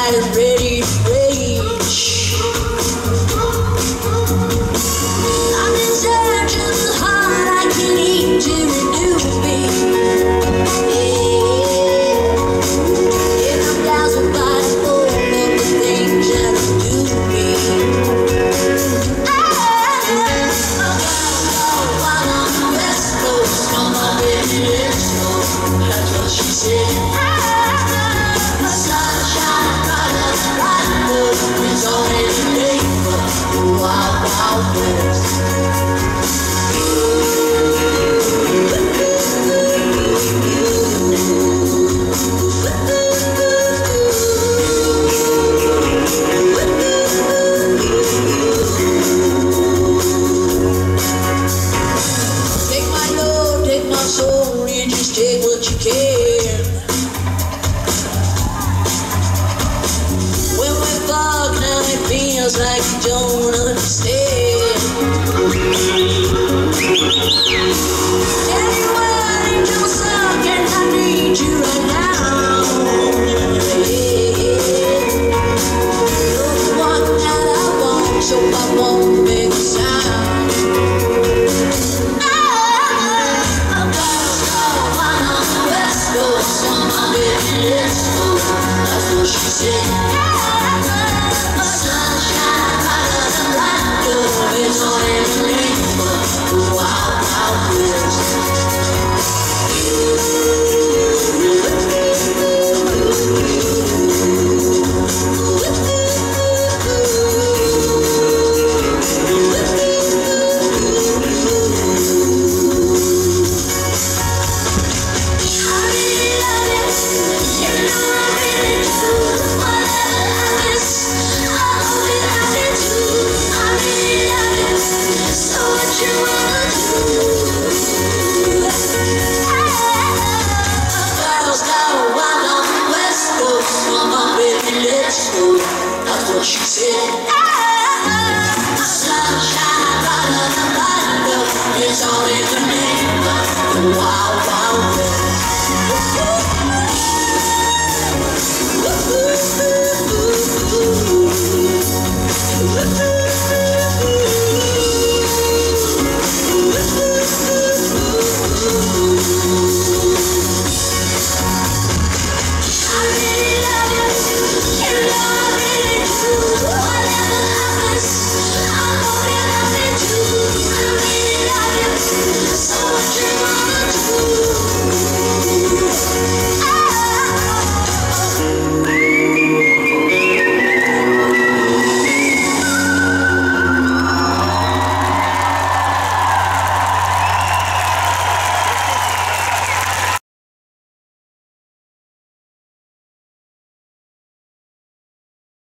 night is ready to rage. I'm in search of the heart I can eat to renew me. Yeah, and I'm dazzled by all of the things that do me. While on the West Coast, on my baby, let's go. That's what she said. It's only the day for the wild, wild west. Take my love, take my soul, you just take what you can. It feels like you don't understand. Tell you what, angel suck, and I need you right now. You're the one that I want, so I won't make a sound. I'm on the West Coast, on my baby, let's go. That's what she said. It's all in the rainbow, the wild, wild west. That's what she said. Sunshine, brighter than thunder. It's all in the name of the wild.